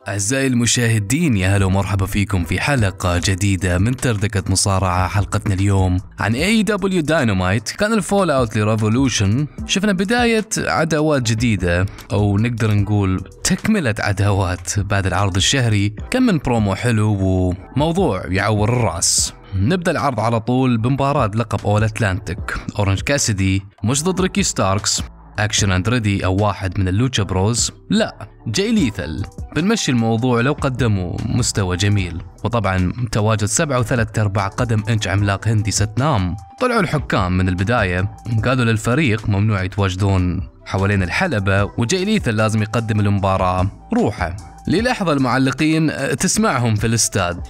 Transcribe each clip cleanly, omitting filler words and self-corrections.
أعزائي المشاهدين، يا هلا ومرحبا فيكم في حلقة جديدة من تردكة مصارعة. حلقتنا اليوم عن AEW Dynamite. كان الفول اوت لريفولوشن، شفنا بداية عداوات جديدة أو نقدر نقول تكملة عداوات بعد العرض الشهري. كم من برومو حلو وموضوع يعور الراس. نبدأ العرض على طول بمباراة لقب أول أتلانتيك. أورنج كاسيدي مش ضد ريكي ستاركس، أكشن أندريدي أو واحد من اللوتشا بروز، لا جاي ليثل. بنمشي الموضوع لو قدموا مستوى جميل، وطبعا تواجد 7 3/4 قدم إنش عملاق هندي ستنام. طلعوا الحكام من البداية قالوا للفريق ممنوع يتواجدون حوالين الحلبة، وجاي ليثل لازم يقدم المباراة روحه. للحظة المعلقين تسمعهم في الاستاد.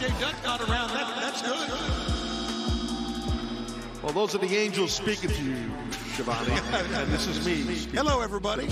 Well, those are the angels speaking to you, Shivani, and this is me. Hello, everybody.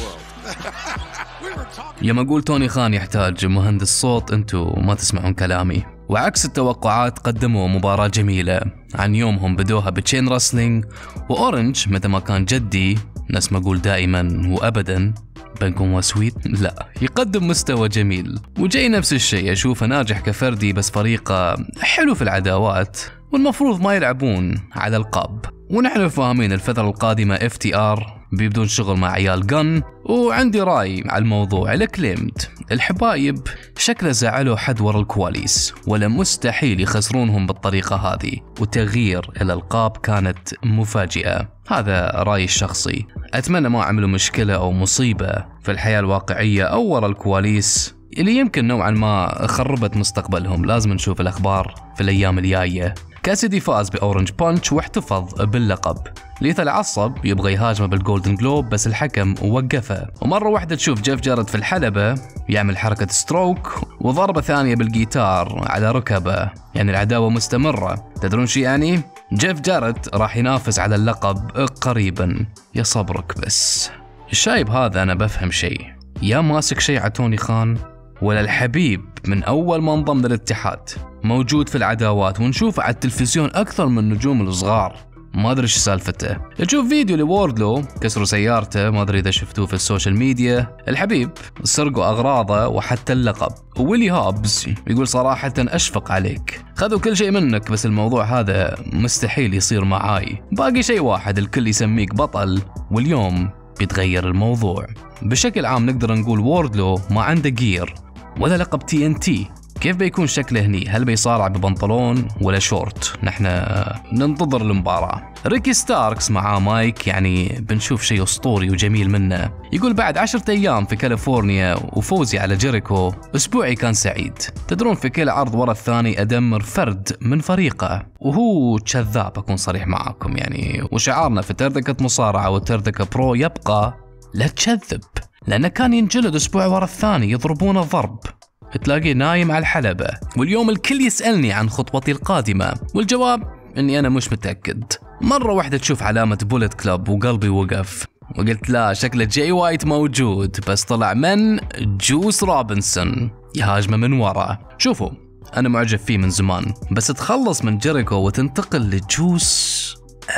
يوم أقول توني خان يحتاج مهندس صوت، أنتوا ما تسمعون كلامي. وعكس التوقعات قدموا مباراة جميلة. عن يومهم بدوها بتشين راسلينج، وأورنج مثل ما كان جدي، ناس ما أقول دائما وأبدا بنكون وسويت، لا يقدم مستوى جميل. وجاي نفس الشيء، أشوفه ناجح كفردي، بس فريقه حلو في العداوات، والمفروض ما يلعبون على القاب. ونحن فاهمين الفترة القادمة FTR بيبدون شغل مع عيال جن. وعندي رأي على الموضوع. الكليمد الحبايب شكله زعلوا حد ورا الكواليس، ولا مستحيل يخسرونهم بالطريقة هذه، وتغيير الألقاب كانت مفاجئة. هذا رأيي الشخصي. أتمنى ما عملوا مشكلة أو مصيبة في الحياة الواقعية أو ورا الكواليس اللي يمكن نوعا ما خربت مستقبلهم. لازم نشوف الأخبار في الأيام الجاية. كاسيدي فاز بأورنج بانش واحتفظ باللقب. ليثل عصب يبغى يهاجمه بالجولدن جلوب، بس الحكم وقفه. ومرة واحدة تشوف جيف جارد في الحلبة يعمل حركة ستروك، وضربة ثانية بالجيتار على ركبه. يعني العداوة مستمرة. تدرون شي يعني؟ جيف جارد راح ينافس على اللقب قريبا. يا صبرك بس. الشايب هذا أنا بفهم شيء، يا ماسك شيء على توني خان، ولا الحبيب من أول ما انضم للاتحاد موجود في العداوات ونشوفه على التلفزيون أكثر من النجوم الصغار. ما أدري إيش سالفته. تشوف فيديو لوردلو كسروا سيارته، ما أدري إذا شفتوه في السوشيال ميديا. الحبيب سرقوا أغراضه وحتى اللقب. وويلي هابز يقول صراحة أشفق عليك، خذوا كل شيء منك، بس الموضوع هذا مستحيل يصير معاي. باقي شيء واحد، الكل يسميك بطل، واليوم بيتغير الموضوع. بشكل عام نقدر نقول ووردلو ما عنده جير ولا لقب TNT. كيف بيكون شكله هني؟ هل بيصارع ببنطلون ولا شورت؟ نحن ننتظر المباراة. ريكي ستاركس مع مايك، يعني بنشوف شيء أسطوري وجميل منه. يقول بعد 10 أيام في كاليفورنيا وفوزي على جيريكو، أسبوعي كان سعيد. تدرون في كل عرض ورا الثاني أدمر فرد من فريقه، وهو كذاب أكون صريح معكم يعني. وشعارنا في تردكة مصارعة وتردكة برو يبقى لا تكذب، لأنه كان ينجلد أسبوع ورا الثاني، يضربونه ضرب، تلاقيه نايم على الحلبة. واليوم الكل يسألني عن خطوتي القادمة، والجواب اني انا مش متأكد. مرة واحدة تشوف علامة بوليت كلوب وقلبي وقف، وقلت لا شكله جاي وايت موجود، بس طلع من جوس روبنسون يهاجمه من ورا. شوفوا انا معجب فيه من زمان، بس تخلص من جيريكو وتنتقل لجوس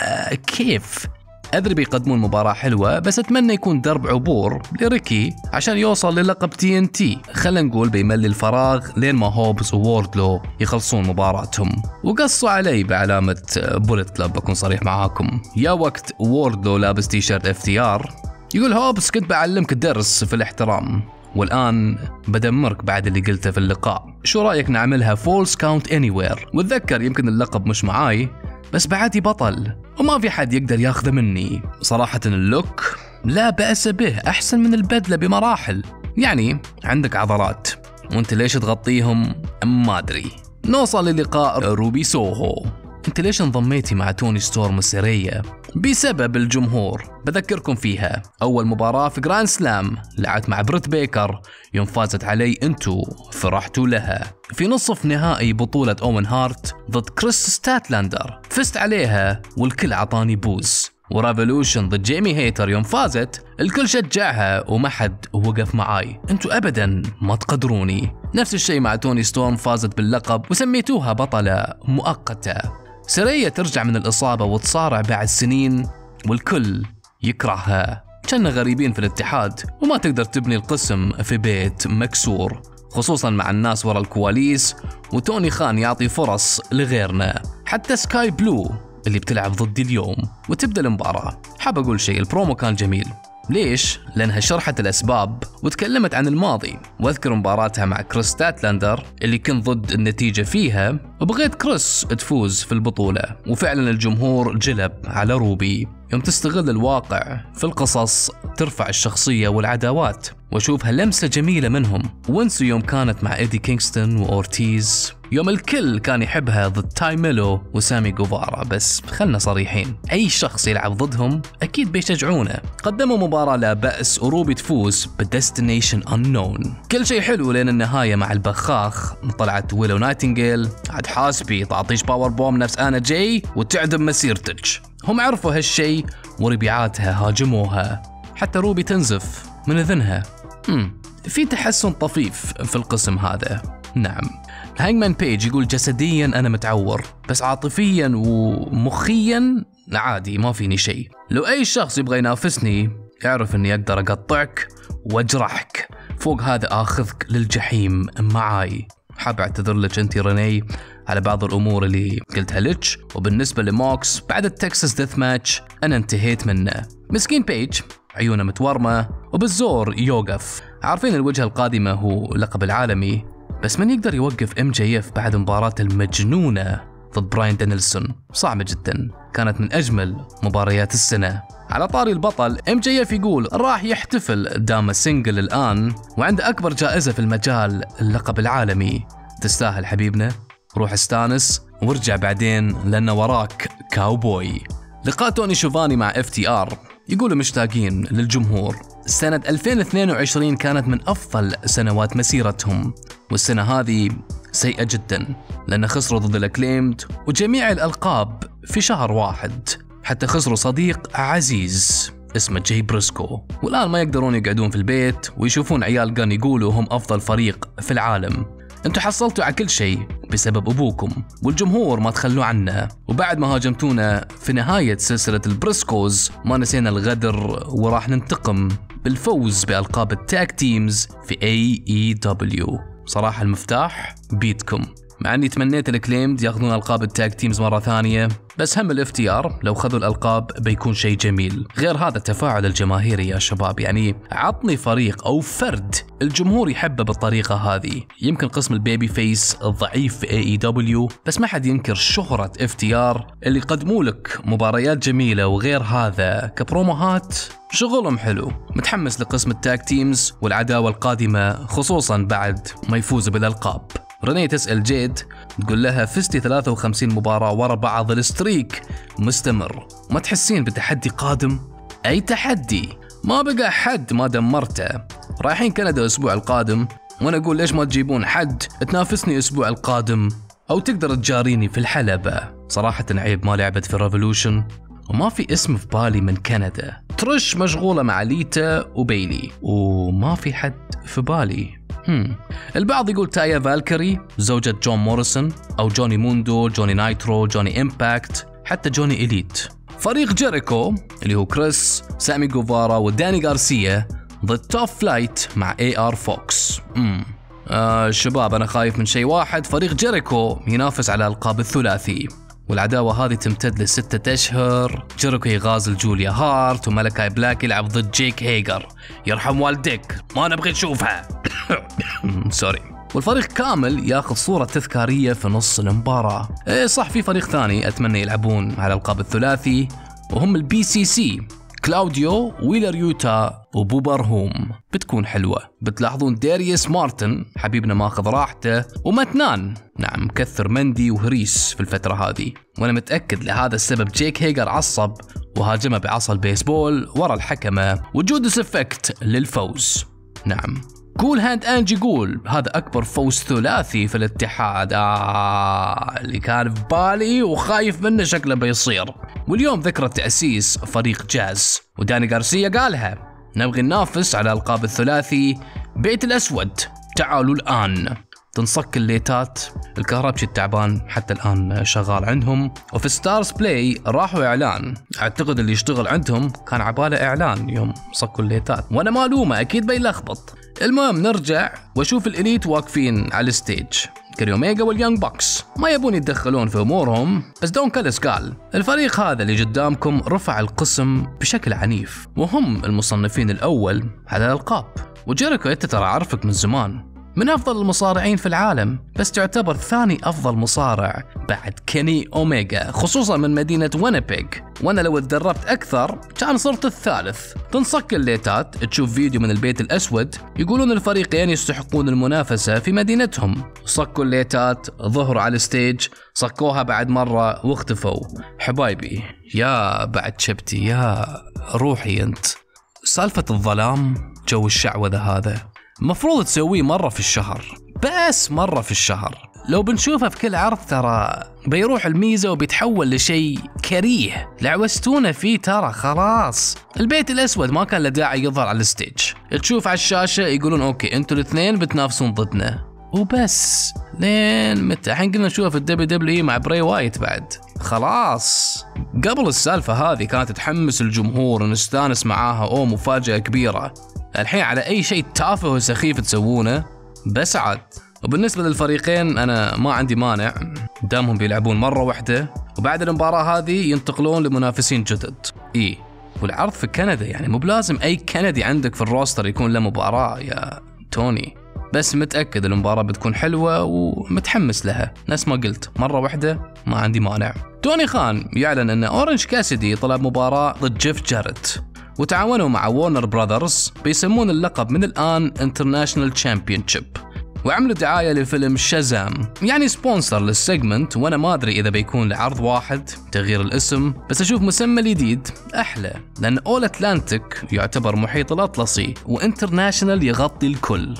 كيف؟ أدري بيقدمون مباراة حلوة، بس أتمنى يكون درب عبور لريكي عشان يوصل للقب TNT. خلينا نقول بيملي الفراغ لين ما هوبز ووردلو يخلصون مباراتهم. وقصوا علي بعلامة بوليت كلوب أكون صريح معاكم. يا وقت ووردلو لابس تيشيرت FTR يقول هوبز كنت بعلمك درس في الاحترام، والآن بدمرك بعد اللي قلته في اللقاء. شو رأيك نعملها فولس كاونت انيوير؟ وتذكر يمكن اللقب مش معاي، بس بعدي بطل وما في حد يقدر ياخذه مني. صراحة اللوك لا بأس به، أحسن من البدلة بمراحل. يعني عندك عضلات وانت ليش تغطيهم؟ ما أدري. نوصل للقاء روبي سوهو. انت ليش انضميتي مع توني ستورم السرية؟ بسبب الجمهور. بذكركم فيها أول مباراة في جراند سلام لعبت مع بريت بيكر، يوم فازت علي انتو فرحتوا لها. في نصف نهائي بطولة أوين هارت ضد كريس ستاتلاندر فزت عليها والكل عطاني بوز. وريفولوشن ضد جيمي هيتر يوم فازت الكل شجعها وما حد وقف معاي. انتو أبدا ما تقدروني. نفس الشيء مع توني ستورم، فازت باللقب وسميتوها بطلة مؤقتة. سرية ترجع من الإصابة وتصارع بعد سنين والكل يكرهها. كنا غريبين في الاتحاد وما تقدر تبني القسم في بيت مكسور. خصوصا مع الناس ورا الكواليس، وتوني خان يعطي فرص لغيرنا، حتى سكاي بلو اللي بتلعب ضدي اليوم. وتبدأ المباراة. حاب أقول شيء، البرومو كان جميل. ليش؟ لأنها شرحت الأسباب وتكلمت عن الماضي، واذكر مباراتها مع كريس ستاتلاندر اللي كنت ضد النتيجة فيها، وبغيت كريس تفوز في البطولة، وفعلا الجمهور جلب على روبي. يوم تستغل الواقع في القصص ترفع الشخصية والعداوات، واشوفها لمسة جميلة منهم. وانسوا يوم كانت مع إيدي كينغستون وأورتيز، يوم الكل كان يحبها ضد تاي ميلو وسامي جوفارا. بس خلنا صريحين، أي شخص يلعب ضدهم أكيد بيشجعونه. قدموا مباراة لا بأس وروبي تفوز بديستنيشن أنون. كل شيء حلو لين النهاية مع البخاخ. طلعت ويلو نايتنجيل عاد حاسبي تعطيش باور بوم نفس أنا جاي وتعدم مسيرتك. هم عرفوا هالشي وربيعاتها هاجموها، حتى روبي تنزف من إذنها. في تحسن طفيف في القسم هذا. نعم، هانجمان بيج يقول جسديا أنا متعور، بس عاطفيا ومخيا عادي ما فيني شيء. لو أي شخص يبغى ينافسني يعرف أني أقدر أقطعك وأجرحك، فوق هذا آخذك للجحيم معاي. حاب أعتذر لك أنت ريني على بعض الأمور اللي قلتها لك، وبالنسبة لموكس بعد التكساس ديث ماتش أنا انتهيت منه. مسكين بيج عيونه متورمة وبالزور يوقف. عارفين الوجهة القادمة هو لقب العالمي، بس من يقدر يوقف MJF بعد مباراة المجنونة ضد براين دانيلسون؟ صعبة جدا، كانت من أجمل مباريات السنة. على طاري البطل MJF يقول راح يحتفل دام سينجل الآن، وعنده أكبر جائزة في المجال اللقب العالمي. تستاهل حبيبنا، روح استانس وارجع بعدين لأن وراك كاوبوي. لقاء توني شوفاني مع FTR يقولوا مشتاقين للجمهور. سنة 2022 كانت من أفضل سنوات مسيرتهم، والسنة هذه سيئة جدا لأن خسروا ضد الأكليمد وجميع الألقاب في شهر واحد، حتى خسروا صديق عزيز اسمه جاي بريسكو، والآن ما يقدرون يقعدون في البيت ويشوفون عيال جان يقولوا هم أفضل فريق في العالم. انتوا حصلتوا على كل شيء بسبب أبوكم، والجمهور ما تخلوا عنا. وبعد ما هاجمتونا في نهاية سلسلة البريسكوز ما نسينا الغدر، وراح ننتقم بالفوز بألقاب التاك تيمز في AEW. صراحة المفتاح بيتكم، مع اني تمنيت الكليمد ياخذون القاب التاج تيمز مرة ثانية، بس هم الافتيار لو خذوا الالقاب بيكون شيء جميل. غير هذا التفاعل الجماهيري يا شباب، يعني عطني فريق او فرد الجمهور يحبه بالطريقة هذه. يمكن قسم البيبي فيس الضعيف في AEW، بس ما حد ينكر شهرة افتيار اللي قدموا لك مباريات جميلة، وغير هذا كبروموهات شغلهم حلو. متحمس لقسم التاج تيمز والعداوة القادمة، خصوصا بعد ما يفوزوا بالالقاب. ريني تسأل جيد تقول لها فزتي 53 مباراة ورا بعض، الستريك مستمر، ما تحسين بتحدي قادم؟ أي تحدي؟ ما بقى حد ما دمرته. رايحين كندا الأسبوع القادم، وأنا أقول ليش ما تجيبون حد تنافسني الأسبوع القادم أو تقدر تجاريني في الحلبة. صراحة عيب ما لعبت في ريفولوشن وما في اسم في بالي من كندا. ترش مشغولة مع ليتا وبيلي وما في حد في بالي. البعض يقول تايا فالكري زوجة جون موريسون، أو جوني موندو، جوني نايترو، جوني إمباكت، حتى جوني إليت. فريق جيريكو اللي هو كريس، سامي جوفارا وداني غارسيا ضد توب فلايت مع AR فوكس. شباب أنا خايف من شيء واحد، فريق جيريكو ينافس على ألقاب الثلاثي، والعداوة هذه تمتد ل6 أشهر. جيريكو يغازل جوليا هارت، وملكاي بلاك يلعب ضد جيك هيجر. يرحم والديك، ما نبغي نشوفها. سوري. والفريق كامل ياخذ صورة تذكارية في نص المباراة. صح، في فريق ثاني أتمنى يلعبون على ألقاب الثلاثي، وهم الBCC، كلاوديو، ويلر يوتا، وبوبر هوم. بتكون حلوة. بتلاحظون داريوس مارتن حبيبنا ماخذ راحته، ومتنان نعم كثر مندي وهريس في الفترة هذه، وانا متأكد لهذا السبب جيك هيجر عصب وهاجمه بعصا البيسبول ورا الحكمة، وجودس افكت للفوز. نعم. كول هاند أنج يقول هذا أكبر فوز ثلاثي في الاتحاد، اللي كان في بالي وخايف منه شكله بيصير. واليوم ذكرى تأسيس فريق جاز، وداني غارسيا قالها نبغي ننافس على ألقاب الثلاثي. بيت الأسود تعالوا الآن. تنصك الليتات، الكهربشي التعبان حتى الآن شغال عندهم. وفي ستارز بلاي راحوا إعلان، أعتقد اللي يشتغل عندهم كان عباله إعلان يوم صكوا الليتات، وأنا مالومة أكيد بيلخبط. المهم نرجع واشوف الإليت واقفين على الستيج. كيني أوميجا واليونج بوكس ما يبون يتدخلون في أمورهم، بس دون كاليس قال الفريق هذا اللي قدامكم رفع القسم بشكل عنيف، وهم المصنفين الأول على الألقاب. وجيريكو أنت ترى عارفك من زمان، من أفضل المصارعين في العالم، بس تعتبر ثاني أفضل مصارع بعد كيني أوميجا، خصوصا من مدينة وينيبيغ، وأنا لو اتدربت أكثر كان صرت الثالث. تنصك الليتات تشوف فيديو من البيت الأسود يقولون الفريقين يستحقون المنافسة في مدينتهم. صكوا الليتات، ظهروا على الستيج، صكوها بعد مرة واختفوا. حبايبي يا بعد شبتي يا روحي أنت، سالفة الظلام جو الشعوذة هذا مفروض تسويه مرة في الشهر، بس مرة في الشهر. لو بنشوفه في كل عرض ترى بيروح الميزة وبيتحول لشيء كريه. لعوستونا فيه ترى خلاص. البيت الأسود ما كان له داعي يظهر على الستيج، تشوف على الشاشة يقولون أوكي أنتوا الاثنين بتنافسون ضدنا وبس. لين متى؟ الحين قلنا نشوفه في الدبليو مع بري وايت بعد. خلاص قبل السالفة هذه كانت تحمس الجمهور ونستانس معاها، أو مفاجأة كبيرة. الحين على أي شيء تافه وسخيف تسوونه بس عاد. وبالنسبة للفريقين أنا ما عندي مانع دامهم بيلعبون مرة واحدة، وبعد المباراة هذه ينتقلون لمنافسين جدد. والعرض في كندا، يعني مو بلازم أي كندي عندك في الروستر يكون له مباراة يا توني، بس متأكد المباراة بتكون حلوة ومتحمس لها. نفس ما قلت مرة واحدة ما عندي مانع. توني خان يعلن أن أورنج كاسيدي طلب مباراة ضد جيف جاريت، وتعاونوا مع وورنر براذرز بيسمون اللقب من الآن انترناشنال تشامبيونشيب، وعملوا دعاية لفيلم شازام، يعني سبونسر للسيجمنت. وانا ما ادري اذا بيكون لعرض واحد تغيير الاسم، بس اشوف مسمى الجديد احلى، لان اول اتلانتيك يعتبر محيط الاطلسي وانترناشنال يغطي الكل.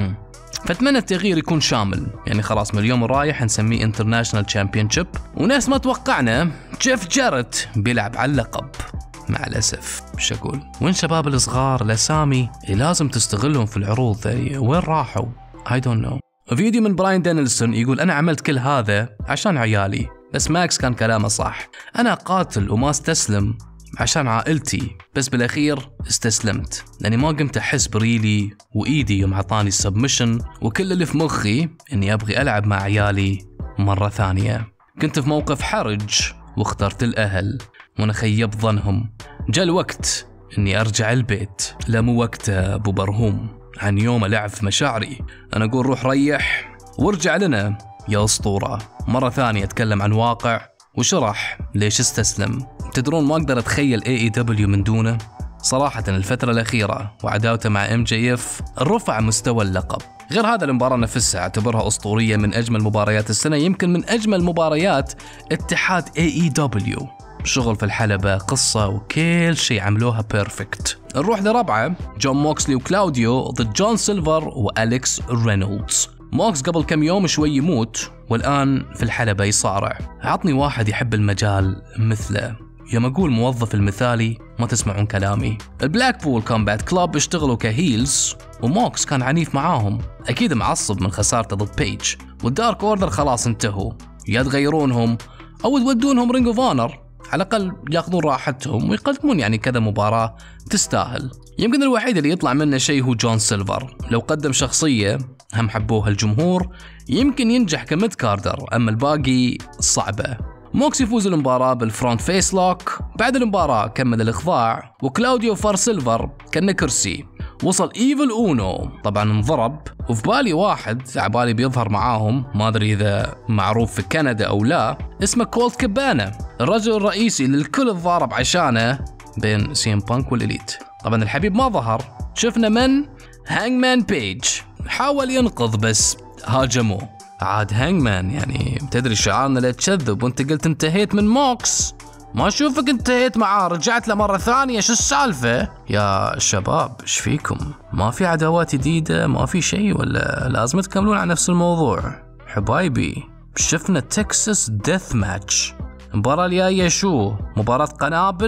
فاتمنى التغيير يكون شامل، يعني خلاص من اليوم رايح نسميه انترناشنال تشامبيونشيب. وناس ما توقعنا جيف جاريت بيلعب على اللقب، مع الأسف مش أقول. وين شباب الصغار الأسامي لازم تستغلهم في العروض ذي، وين راحوا؟ I don't know. فيديو من براين دانيلسون يقول أنا عملت كل هذا عشان عيالي، بس ماكس كان كلامه صح. أنا قاتل وما استسلم عشان عائلتي، بس بالأخير استسلمت لأني ما قمت أحس بريلي وإيدي يوم عطاني السبمشن، وكل اللي في مخي إني أبغي ألعب مع عيالي مرة ثانية. كنت في موقف حرج واخترت الأهل وانا خيب ظنهم. جاء الوقت اني ارجع البيت. لا مو وقته ابو برهوم، عن يوم العب في مشاعري. انا اقول روح ريح وارجع لنا يا اسطورة. مرة ثانية اتكلم عن واقع وشرح ليش استسلم. تدرون ما اقدر اتخيل AEW من دونه صراحة. الفترة الأخيرة وعداوته مع MJF رفع مستوى اللقب. غير هذا المباراة نفسها اعتبرها أسطورية، من أجمل مباريات السنة، يمكن من أجمل مباريات اتحاد AEW. شغل في الحلبة، قصة، وكل شيء عملوها بيرفكت. نروح لربعة، جون موكسلي وكلاوديو ضد جون سيلفر وأليكس رينولدز. موكس قبل كم يوم شوي يموت، والآن في الحلبة يصارع. عطني واحد يحب المجال مثله. يوم أقول موظف المثالي ما تسمعون كلامي. البلاك بول كومبات كلاب اشتغلوا كهيلز، وموكس كان عنيف معاهم، أكيد معصب من خسارته ضد بيج. والدارك أوردر خلاص انتهوا، يا تغيرونهم أو تودونهم رينج اوف اونر، على الأقل ياخذون راحتهم ويقدمون يعني كذا مباراة تستاهل. يمكن الوحيد اللي يطلع منه شيء هو جون سيلفر، لو قدم شخصية هم حبوها الجمهور يمكن ينجح كميد كاردر، أما الباقي صعبة. موكس يفوز المباراة بالفرونت فيس لوك. بعد المباراة كمل الإخضاع، وكلاوديو فار سيلفر كان كرسي. وصل إيفل أونو، طبعا انضرب، وفي بالي واحد عبالي بيظهر معاهم، ما أدري إذا معروف في كندا أو لا، اسمه كولت كابانا، الرجل الرئيسي اللي الكل اتضارب عشانه بين سي ام بانك والإليت. طبعا الحبيب ما ظهر. شفنا من هانجمان بيج حاول ينقذ بس هاجموه. عاد هانجمان يعني تدري شعارنا لا تكذب، وانت قلت انتهيت من موكس، ما اشوفك انتهيت معاه رجعت له مرة ثانية. شو السالفة يا شباب؟ ايش فيكم؟ ما في عداوات جديدة؟ ما في شيء ولا لازم تكملون على نفس الموضوع؟ حبايبي شفنا تكساس ديث ماتش. المباراة الجاية شو؟ مباراة قنابل؟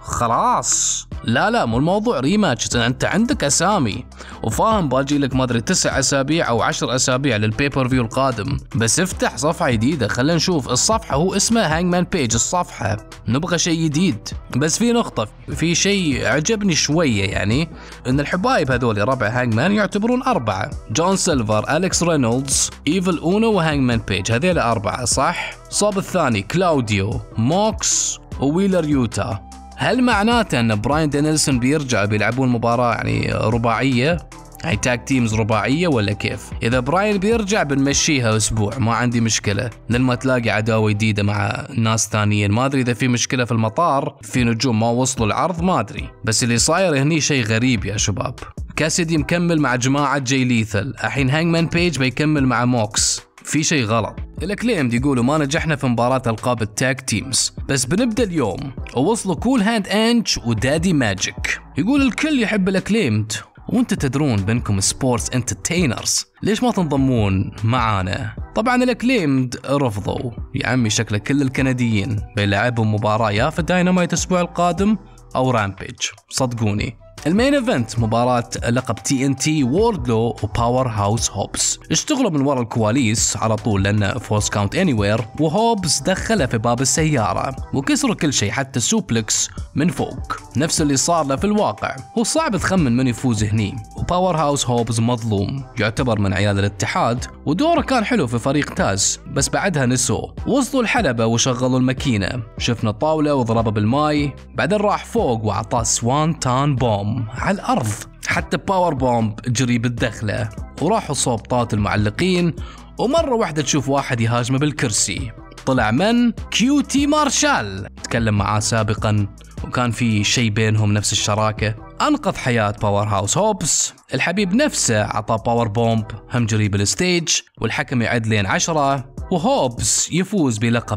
خلاص. لا مو الموضوع ريماتش، انت عندك اسامي وفاهم باجي لك ما ادري 9 اسابيع او 10 اسابيع للبيبر فيو القادم، بس افتح صفحه جديده خلينا نشوف. الصفحه هو اسمها هانجمان بيج الصفحه، نبغى شيء جديد. بس في نقطه، في شيء عجبني شويه يعني، ان الحبايب هذول ربع هانجمان يعتبرون 4: جون سيلفر، أليكس رينولدز، ايفل اونو وهانجمان بيج، هذول 4 صح؟ صوب الثاني كلاوديو، موكس وويلر يوتا. هل معناته ان براين دانيلسون بيرجع بيلعبون مباراة يعني رباعية، يعني تاك تيمز رباعية ولا كيف؟ اذا براين بيرجع بنمشيها اسبوع ما عندي مشكلة، لما تلاقي عداوة جديدة مع ناس ثانيين. ما ادري اذا في مشكلة في المطار، في نجوم ما وصلوا العرض ما ادري، بس اللي صاير هني شيء غريب يا شباب. كاسيدي مكمل مع جماعة جاي ليثل، الحين هانجمان بيج بيكمل مع موكس، في شيء غلط. الكليم يقولوا ما نجحنا في مباراة القاب التاك تيمز، بس بنبدا اليوم ووصلوا كول هاند انج ودادي ماجيك. يقول الكل يحب الكليمد، وانت تدرون بينكم سبورتس انترتينرز، ليش ما تنضمون معانا؟ طبعا الكليمد رفضوا. يا عمي شكله كل الكنديين بيلعبوا مباراة يا في داينامايت الاسبوع القادم او رامبيج، صدقوني. المين ايفنت مباراة لقب TNT ووردلو وباور هاوس هوبس. اشتغلوا من وراء الكواليس على طول لأن فورس كاونت انيوير، وهوبس دخله في باب السيارة وكسروا كل شيء حتى سوبلكس من فوق، نفس اللي صار له في الواقع. هو صعب تخمن من يفوز هني، وباور هاوس هوبس مظلوم، يعتبر من عيال الاتحاد ودوره كان حلو في فريق تاز، بس بعدها نسوه. وصلوا الحلبة وشغلوا الماكينة، شفنا طاولة وضربه بالماي، بعدين راح فوق وعطاه سوان تان بوم على الأرض، حتى باور بومب جري بالدخلة، وراحوا صوب طاولة المعلقين، ومرة واحدة تشوف واحد يهاجمه بالكرسي، طلع من كيوتي مارشال، تكلم معاه سابقا وكان في شيء بينهم نفس الشراكة. أنقذ حياة باور هاوس هوبس، الحبيب نفسه عطى باور بومب، هم جري بالستيج، والحكم يعد لين 10 وهوبس يفوز بلقب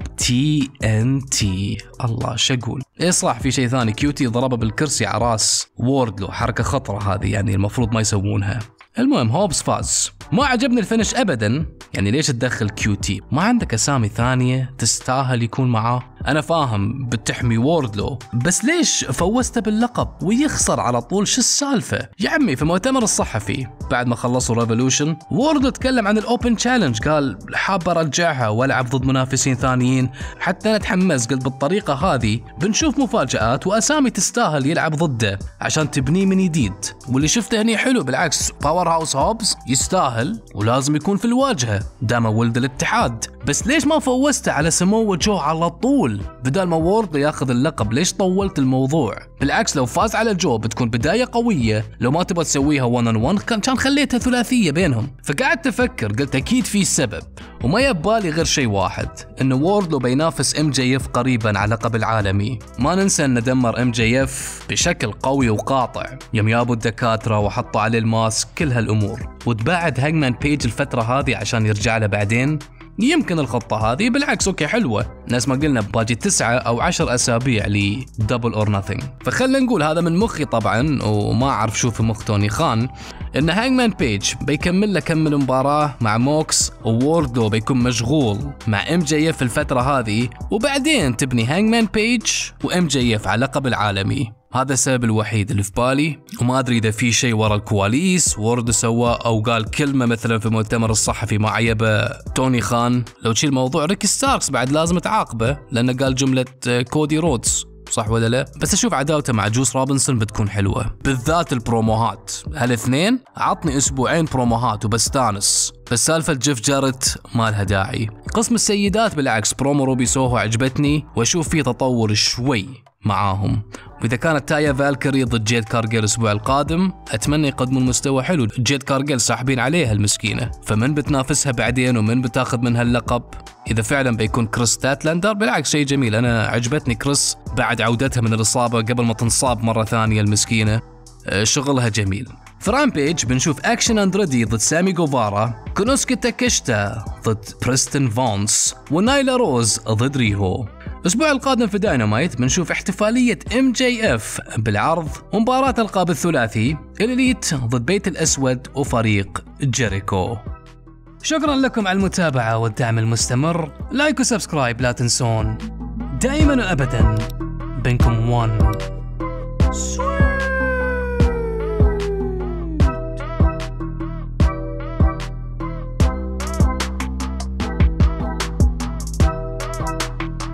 TNT. الله شقول. ايه صح، في شيء ثاني، كيوتي ضربه بالكرسي على راس ووردلو، حركة خطرة هذه يعني المفروض ما يسوونها. المهم هوبس فاز. ما عجبني الفينش ابدا، يعني ليش تدخل كيوتي؟ ما عندك اسامي ثانية تستاهل يكون معاه؟ انا فاهم بتحمي ووردلو، بس ليش فوزته باللقب ويخسر على طول؟ شو السالفة يا عمي؟ في المؤتمر الصحفي بعد ما خلصوا ريفولوشن، ووردلو تكلم عن الاوبن تشالنج، قال حاب ارجعها والعب ضد منافسين ثانيين. حتى انا اتحمس، قلت بالطريقة هذه بنشوف مفاجآت واسامي تستاهل يلعب ضده عشان تبنيه من جديد. واللي شفته هني حلو، بالعكس باور هاوس هوبس يستاهل ولازم يكون في الواجهة دام ولد الاتحاد. بس ليش ما فوزته على سمو جو على طول بدل ما ووردلو ياخذ اللقب؟ ليش طولت الموضوع؟ بالعكس لو فاز على جو بتكون بداية قوية، لو ما تبغى تسويها 1-on-1 كان خليتها ثلاثية بينهم. فقعدت افكر، قلت اكيد في سبب، وما يبالي غير شيء واحد، انه ووردلو بينافس MJF قريبا على لقب العالمي. ما ننسى انه دمر MJF بشكل قوي وقاطع، يوم يابوا الدكاترة وحطوا عليه الماسك، كل هالامور. وتباعد هانجمان بيج الفترة هذه عشان يرجع له بعدين. يمكن الخطة هذه بالعكس اوكي حلوة، ناس ما قلنا باجي 9 أو 10 أسابيع لدبل اور ناثينج. فخلنا نقول هذا من مخي طبعا، وما أعرف شو في مخ توني خان، إن هانجمان بيج بيكمل له كمل مباراة مع موكس، ووردلو بيكون مشغول مع MJF الفترة هذه، وبعدين تبني هانجمان بيج وMJF على لقب العالمي. هذا السبب الوحيد اللي في بالي، وما أدري إذا في شيء ورا الكواليس ووردلو سوى أو قال كلمة مثلا في المؤتمر الصحفي ما عيبه توني خان. لو تشيل موضوع ريكي ستاركس بعد لازم تعاقبه، لأنه قال جملة كودي رودز، صح ولا لا؟ بس أشوف عداوته مع جوس روبنسون بتكون حلوة، بالذات البروموهات. هالاثنين عطني أسبوعين بروموهات وبستانس، بس سالفة جيف جارت ما لها داعي. قسم السيدات بالعكس، برومو روبي سوهو عجبتني، وأشوف فيه تطور شوي معاهم. وإذا كانت تايا فالكري ضد جيد كارجيل الأسبوع القادم، أتمنى يقدمون مستوى حلو. جيد كارجيل ساحبين عليها المسكينة، فمن بتنافسها بعدين ومن بتاخذ منها اللقب؟ إذا فعلا بيكون كريس ستاتلاندر بالعكس شيء جميل. أنا عجبتني كريس بعد عودتها من الإصابة قبل ما تنصاب مرة ثانية المسكينة، شغلها جميل. في رامبيج بنشوف أكشن أندريدي ضد سامي جوفارا، كونوسكي تاكيشتا ضد بريستن فونس، ونايلا روز ضد ريهو. الأسبوع القادم في داينامايت بنشوف احتفالية MJF بالعرض، ومباراة ألقاب الثلاثي الإليت ضد بيت الأسود وفريق جيريكو. شكرا لكم على المتابعة والدعم المستمر، لايك وسبسكرايب لا تنسون. دائما وأبدا بينكم 1. Sweet